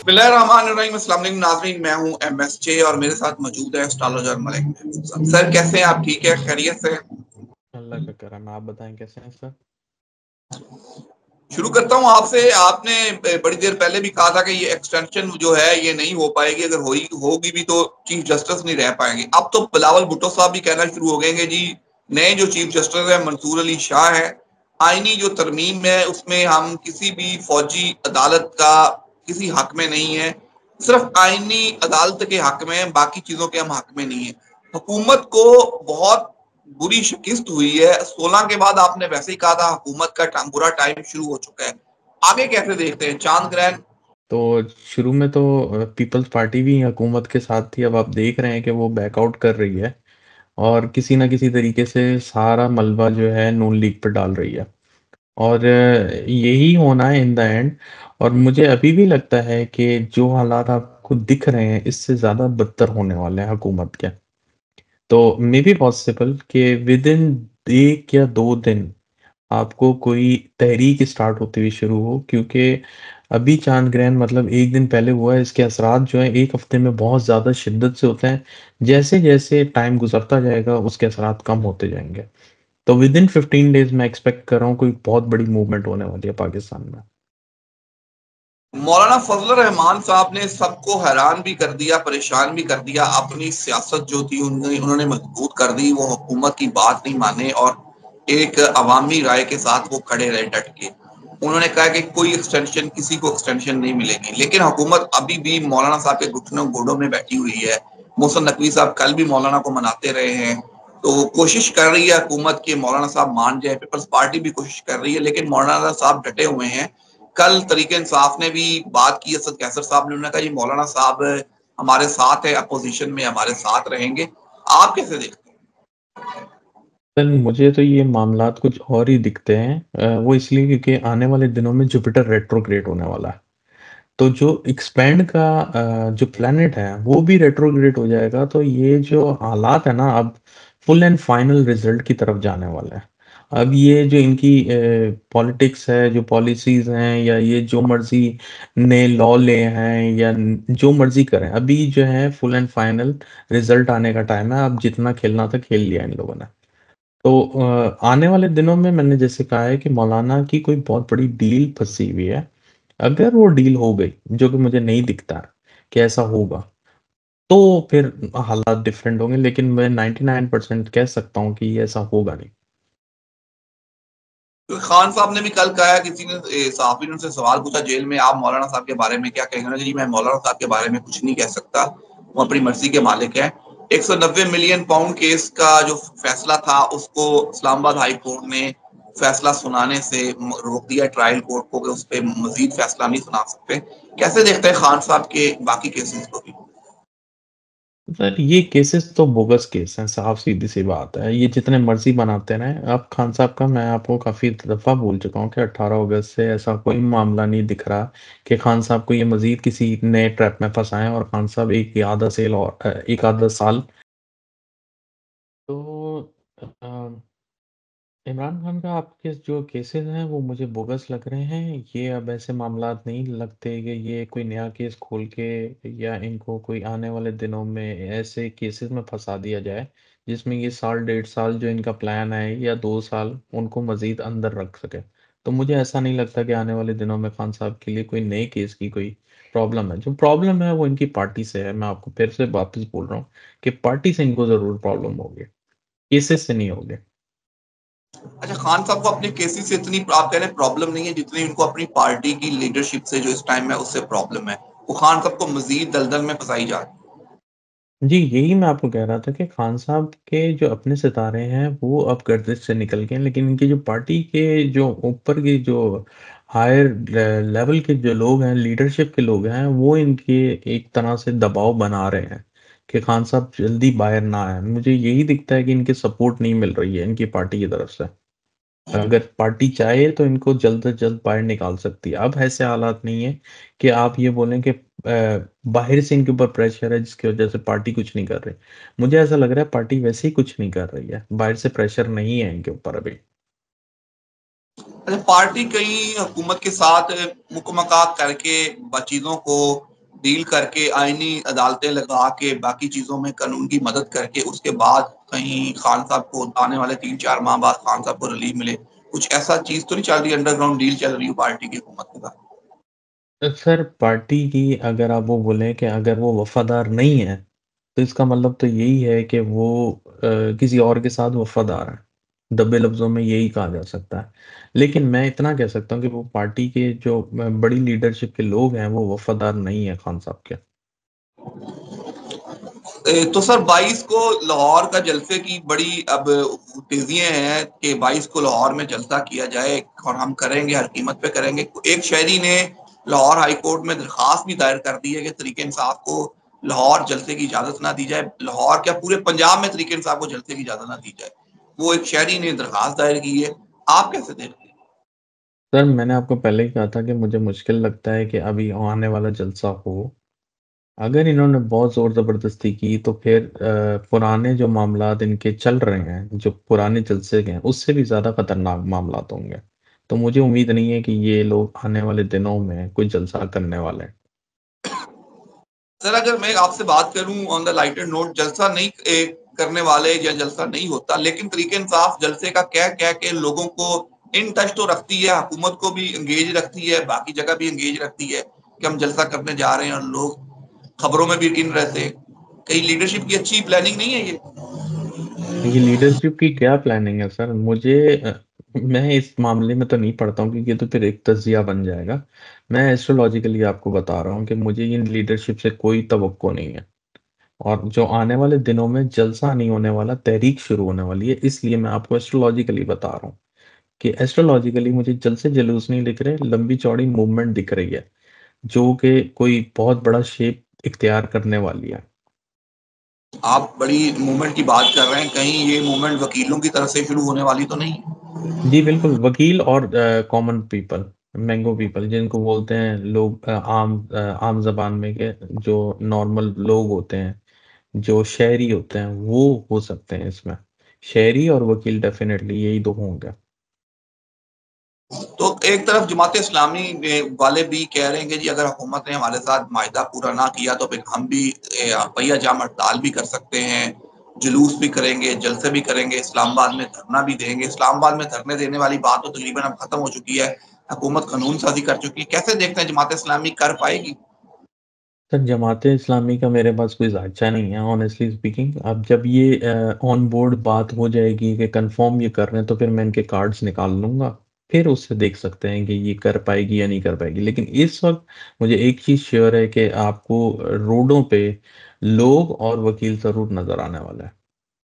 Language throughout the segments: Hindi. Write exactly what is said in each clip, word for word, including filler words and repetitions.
बिस्मिल्लाहिर्रहमानिर्रहीम। अस्सलाम वालेकुम नाज़रीन, मैं हूं एम एस जे और मेरे साथ मौजूद है एस्ट्रोलॉजर मलिक महफूज साहब। सर कैसे हैं आप? ठीक है, खैरियत से? अल्लाह का करम है। आप बताएं कैसे हैं सर? शुरू करता हूं आपसे। आपने बड़ी देर पहले भी कहा था कि ये एक्सटेंशन जो है ये नहीं हो पाएगी, अगर हो होगी भी तो चीफ जस्टिस नहीं रह पाएंगे। अब तो बिलावल भुट्टो साहब भी कहना शुरू हो गए जी नए जो चीफ जस्टिस है मंसूर अली शाह है, आईनी जो तरमीम है उसमें हम किसी भी फौजी अदालत का किसी हक में नहीं है, सिर्फ आईनी अदालत के हक में है, बाकी चीजों के हम हक में नहीं है। हुकूमत को बहुत बुरी शिकस्त हुई है। सोलह के बाद आपने वैसे ही कहा था हुकूमत का टाइम बुरा टाइम शुरू हो चुका है। आगे कैसे देखते हैं चांद ग्रहण? तो शुरू में तो पीपल्स पार्टी भी हुकूमत के साथ थी। अब आप देख रहे हैं कि वो बैकआउट कर रही है और किसी ना किसी तरीके से सारा मलबा जो है नून लीग पर डाल रही है और अ, यही होना है इन द एंड। और मुझे अभी भी लगता है कि जो हालात आपको दिख रहे हैं इससे ज़्यादा बदतर होने वाले हैं हुकूमत के। तो मे बी पॉसिबल कि विद इन एक या दो दिन आपको कोई तहरीक स्टार्ट होती हुई शुरू हो, क्योंकि अभी चांद ग्रहण मतलब एक दिन पहले हुआ है, इसके असरात जो है एक हफ्ते में बहुत ज़्यादा शिद्दत से होते हैं। जैसे जैसे टाइम गुजरता जाएगा उसके असरात कम होते जाएंगे। तो विद इन फिफ्टीन डेज मैं एक्सपेक्ट कर रहा हूँ कोई बहुत बड़ी मूवमेंट होने वाली है पाकिस्तान में। मौलाना फजल रहमान साहब ने सबको हैरान भी कर दिया, परेशान भी कर दिया। अपनी सियासत जो थी उन्होंने उन्होंने मजबूत कर दी। वो हुकूमत की बात नहीं माने और एक अवामी राय के साथ वो खड़े रहे डट के। उन्होंने कहा कि कोई एक्सटेंशन, किसी को एक्सटेंशन नहीं मिलेगी, लेकिन हुकूमत अभी भी मौलाना साहब के घुटनों घोड़ों में बैठी हुई है। मोहसिन नकवी साहब कल भी मौलाना को मनाते रहे हैं। तो कोशिश कर रही है हुकूमत की मौलाना साहब मान जाए। पीपल्स पार्टी भी कोशिश कर रही है, लेकिन मौलाना साहब डटे हुए हैं। कल तरीके इंसाफ ने भी बात की, असद कैसर साहब ने, उन्होंने कहा जी मौलाना साहब हमारे साथ है, अपोजिशन में हमारे साथ रहेंगे। आप कैसे देखते हैं? सर मुझे तो ये मामलात कुछ और ही दिखते हैं। अ, वो इसलिए क्योंकि आने वाले दिनों में जुपिटर रेट्रोग्रेड होने वाला है। तो जो एक्सपैंड का अ, जो प्लैनेट है वो भी रेट्रोग्रेड हो जाएगा। तो ये जो हालात है ना, अब फुल एंड फाइनल रिजल्ट की तरफ जाने वाला है। अब ये जो इनकी पॉलिटिक्स है, जो पॉलिसीज हैं, या ये जो मर्जी नए लॉ ले हैं या न- जो मर्जी करें, अभी जो है फुल एंड फाइनल रिजल्ट आने का टाइम है। अब जितना खेलना था खेल लिया इन लोगों ने। तो अ, आने वाले दिनों में मैंने जैसे कहा है कि मौलाना की कोई बहुत बड़ी डील फंसी हुई है। अगर वो डील हो गई, जो कि मुझे नहीं दिखता कि ऐसा होगा, तो फिर हालात डिफरेंट होंगे। लेकिन मैं नाइंटी नाइन परसेंट कह सकता हूँ कि ये ऐसा होगा नहीं। तो खान साहब ने भी कल कहा, किसी ने ए, सहाफी ने उनसे सवाल पूछा जेल में, आप मौलाना साहब के बारे में क्या कहेंगे? उन्होंने कहा, जी मैं मौलाना साहब के बारे में कुछ नहीं कह सकता, वो अपनी मर्जी के मालिक है। एक सौ नब्बे मिलियन पाउंड केस का जो फैसला था उसको इस्लामाबाद हाई कोर्ट ने फैसला सुनाने से म- रोक दिया, ट्रायल कोर्ट को, कि उस पर मजीद फैसला नहीं सुना सकते। कैसे देखते हैं खान साहब के बाकी केसेस को भी? सर ये केसेस तो बोगस केस हैं, साफ सीधी सी बात है। ये जितने मर्जी बनाते रहे। अब खान साहब का मैं आपको काफी दफा बोल चुका हूँ कि अठारह अगस्त से ऐसा कोई मामला नहीं दिख रहा कि खान साहब को ये मजीद किसी नए ट्रैप में फंसाएं और खान साहब एक या आधा सेल और अ, एक आधा साल। तो अ, इमरान खान का आपके जो केसेस हैं वो मुझे बोगस लग रहे हैं। ये अब ऐसे मामलात नहीं लगते कि ये कोई नया केस खोल के या इनको कोई आने वाले दिनों में ऐसे केसेस में फंसा दिया जाए जिसमें ये साल डेढ़ साल जो इनका प्लान है या दो साल उनको मजीद अंदर रख सके। तो मुझे ऐसा नहीं लगता कि आने वाले दिनों में खान साहब के लिए कोई नए केस की कोई प्रॉब्लम है। जो प्रॉब्लम है वो इनकी पार्टी से है। मैं आपको फिर से वापस बोल रहा हूँ कि पार्टी से इनको जरूर प्रॉब्लम होगी, केसेस से नहीं होगी। अच्छा, खान साहब को अपने केसेस से इतनी आप कह रहे हैं प्रॉब्लम नहीं है जितनी उनको अपनी पार्टी की लीडरशिप से जो इस टाइम है उससे प्रॉब्लम है। वो खान साहब को मजीद दलदल में फंसाई जा रही जी, यही मैं आपको कह रहा था कि खान साहब के जो अपने सितारे हैं वो अब गर्दिश से निकल गए हैं, लेकिन इनकी जो पार्टी के जो ऊपर के जो हायर लेवल के जो लोग हैं, लीडरशिप के लोग हैं, वो इनके एक तरह से दबाव बना रहे हैं कि खान साहब जल्दी बाहर ना आए। मुझे यही दिखता है कि इनकी सपोर्ट नहीं मिल रही है इनकी पार्टी की तरफ से। अगर पार्टी चाहे तो इनको जल्द से जल्द बाहर निकाल सकती है। अब ऐसे हालात नहीं है कि आप ये बोलें कि अ, बाहर से इनके ऊपर प्रेशर है जिसकी वजह से पार्टी कुछ नहीं कर रही। मुझे ऐसा लग रहा है पार्टी वैसे ही कुछ नहीं कर रही है, बाहर से प्रेशर नहीं है इनके ऊपर अभी। है। अच्छा, पार्टी कहीं हुकूमत के साथ मुकमका करके ब- चीजों को डील करके, आईनी अदालतें लगा के, बाकी चीज़ों में कानून की मदद करके उसके बाद कहीं खान साहब को आने वाले तीन चार माह बाद खान साहब को रिलीफ मिले। कुछ ऐसा चीज़ तो नहीं चल रही, अंडरग्राउंड डील चल रही हो पार्टी की हुकूमत के साथ? अ, सर पार्टी की अगर आप वो बोलें कि अगर वो वफ़ादार नहीं है, तो इसका मतलब तो यही है कि वो अ, किसी और के साथ वफ़ादार है। दबे लफ्ज़ों में यही कहा जा सकता है। लेकिन मैं इतना कह सकता हूँ कि वो पार्टी के जो अ, बड़ी लीडरशिप के लोग हैं, वो वफ़ादार नहीं है खान साहब के। ए, तो सर बाईस को लाहौर का जलसे की बड़ी अब तेज़ियाँ हैं कि बाईस को लाहौर में जलसा किया जाए और हम करेंगे, हर कीमत पे करेंगे। एक शहरी ने लाहौर हाई कोर्ट में दरख़्वास्त भी दायर कर दी है कि तहरीक-ए-इंसाफ को लाहौर जलसे की इजाज़त ना दी जाए। लाहौर क्या पूरे पंजाब में तहरीक-ए-इंसाफ को जलसे की इजाज़त ना दी जाए। वो एक शहरी ने दरख़्वास्त दायर की है। आप कैसे देखते हैं? सर मैंने आपको पहले ही कहा था कि मुझे मुश्किल लगता है कि अभी आने वाला जलसा हो। अगर इन्होंने बहुत ज़ोर ज़बरदस्ती की तो फिर अ, पुराने जो मामलात इनके चल रहे हैं, जो पुराने जलसे के हैं, उससे भी ज़्यादा खतरनाक मामलात होंगे। तो मुझे उम्मीद नहीं है कि ये लोग आने वाले दिनों में कोई जलसा करने वाले हैं। सर अगर मैं आपसे बात करूँ ऑन द लाइटर नोट, जलसा नहीं ए, करने वाले या जलसा नहीं होता, लेकिन तहरीक-ए-इंसाफ जलसे का कह-कह के लोगों को इन टच तो रखती है, हुकूमत को भी एंगेज रखती है, बाकी जगह भी एंगेज रखती है कि हम जलसा करने जा रहे हैं और लोग खबरों में भी यकीन रहते हैं। कहीं लीडरशिप की अच्छी प्लानिंग नहीं है ये? ये लीडरशिप की क्या प्लानिंग है सर? मुझे अ, मैं इस मामले में तो नहीं पड़ता हूँ क्योंकि ये तो फिर एक तज़िया बन जाएगा। मैं एस्ट्रोलॉजिकली आपको बता रहा हूँ कि मुझे इन लीडरशिप से कोई तवक्को नहीं है। और जो आने वाले दिनों में जलसा नहीं होने वाला, तहरीक शुरू होने वाली है, इसलिए मैं आपको एस्ट्रोलॉजिकली बता रहा हूँ कि एस्ट्रोलॉजिकली मुझे जलसे-जुलूस नहीं दिख रहे, लंबी-चौड़ी मूवमेंट दिख रही है, जो कि कोई बहुत बड़ा शेप इख्तियार करने वाली है। आप बड़ी मूवमेंट की बात कर रहे हैं, कहीं ये मूवमेंट वकीलों की तरफ से शुरू होने वाली तो नहीं है? जी, बिल्कुल, वकील और uh, common people, mango people जिनको बोलते हैं लोग अ, आम अ, आम ज़बान में के जो नॉर्मल लोग होते हैं, जो शहरी होते हैं, वो हो सकते हैं इसमें। शहरी और वकील डेफ़िनेटली यही दो होंगे। तो एक तरफ जमात इस्लामी ए, वाले भी कह रहे हैं कि जी अगर हुकूमत ने हमारे साथ माहिदा पूरा ना किया तो फिर हम भी ए, पहिया जाम हड़ताल भी कर सकते हैं, जुलूस भी करेंगे, जलसे भी करेंगे, इस्लामाबाद में धरना भी देंगे। इस्लामाबाद में धरने देने वाली बात तो तकरीबन अब खत्म हो चुकी है, हुकूमत कानून साज़ी कर चुकी है। कैसे देखते हैं जमात इस्लामी कर पाएगी? सर जमात इस्लामी का मेरे पास कोई ज़ायचा नहीं है ऑनेस्टली स्पीकिंग। अब जब ये अ, ऑन बोर्ड बात हो जाएगी कि कन्फर्म ये कर रहे हैं तो फिर मैं इनके कार्ड्स निकाल लूँगा। फिर उससे देख सकते हैं कि ये कर पाएगी या नहीं कर पाएगी। लेकिन इस वक़्त मुझे एक चीज़ श्योर है कि आपको रोडों पे लोग और वकील ज़रूर नज़र आने वाला है।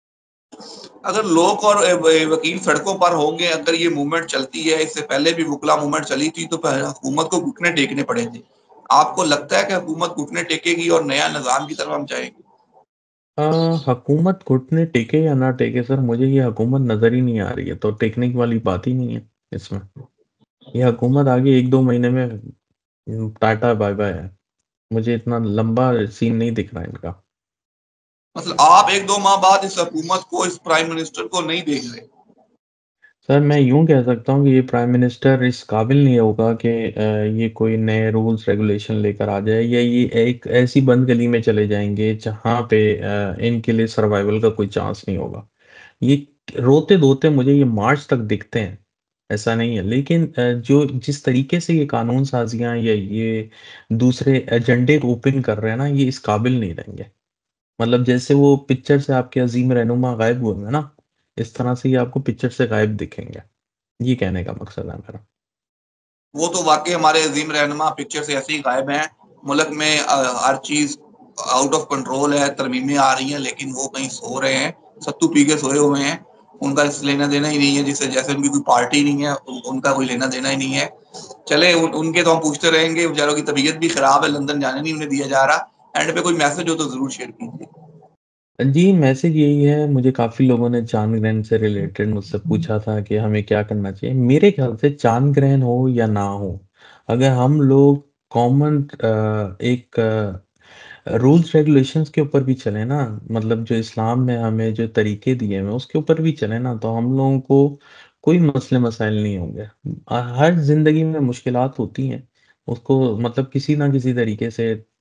अगर लोग और ए, व वकील सड़कों पर होंगे, अगर ये मूवमेंट चलती है, इससे पहले भी वुकला मूवमेंट चली थी तो प हुकूमत को घुटने टेकने पड़े थे। आपको लगता है कि हुकूमत घुटने टेकेगी और नया निज़ाम की तरफ हम जाएँगे? अ, हुकूमत घुटने टेके या ना टेके सर मुझे ये हुकूमत नज़र ही नहीं आ रही है, तो टेकने की वाली बात ही नहीं है इसमें। ये हुकूमत आगे एक दो महीने में उम, टाटा बाय-बाय है। मुझे इतना लंबा सीन नहीं दिख रहा है इनका। मतलब आप एक दो माह बाद इस हुकूमत को, इस प्राइम मिनिस्टर को नहीं देख रहे। सर मैं यूँ कह सकता हूँ कि ये प्राइम मिनिस्टर इस काबिल नहीं होगा कि अ, ये कोई नए रूल्स रेगुलेशन लेकर आ जाए या ये एक ऐसी बंद गली में चले जाएँगे जहाँ पे अ, इनके लिए सर्वाइवल का कोई चांस नहीं होगा। ये रोते-धोते मुझे ये मार्च तक दिखते हैं, ऐसा नहीं है। लेकिन अ, जो जिस तरीके से ये कानून साज़ियाँ या ये दूसरे एजेंडे ओपन कर रहे हैं ना, ये इस काबिल नहीं रहेंगे। मतलब जैसे वो पिक्चर से आपके अज़ीम रहनुमा गायब हुए हैं ना, इस तरह से ये आपको पिक्चर से गायब दिखेंगे। ये कहने का मकसद है मेरा। वो तो वाक़ई हमारे अज़ीम रहनुमा पिक्चर से ऐसे ही गायब हैं। मुल्क में अ, हर चीज़ आउट ऑफ कंट्रोल है, तरमीमें आ रही हैं, लेकिन वो कहीं सो रहे हैं, सत्तू पी के सोए हुए हैं। उनका इससे लेना-देना ही नहीं है, जिससे जैसे उनकी कोई पार्टी नहीं है, उ उनका कोई लेना-देना ही नहीं है। चलें उन उनके तो हम पूछते रहेंगे, बेचारों की तबीयत भी खराब है, लंदन जाने नहीं उन्हें दिया जा रहा। एंड पे कोई मैसेज हो तो ज़रूर शेयर कीजिए। जी, मैसेज यही है, मुझे काफ़ी लोगों ने चाँद ग्रहण से रिलेटेड मुझसे पूछा था कि हमें क्या करना चाहिए? मेरे ख़्याल से चाँद ग्रहण हो या ना हो, अगर हम लोग कॉमन अ, एक रूल्स रेगुलेशंस के ऊपर भी चलें ना, मतलब जो इस्लाम में हमें जो तरीके दिए हुए हैं, उसके ऊपर भी चलें ना, तो हम लोगों को कोई मसले-मसाइल नहीं होंगे। अ, हर ज़िंदगी में मुश्किलात होती हैं, उसको मतलब किसी ना किसी तरीके से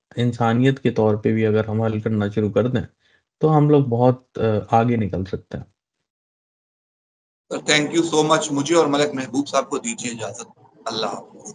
इंसानियत के तौर पे भी अगर हम हल करना शुरू कर दें, तो हम लोग बहुत अ, आगे निकल सकते हैं। Thank you so much. मुझे और मलिक महबूब साहब को दीजिए इजाज़त। अल्लाह हाफ़िज़।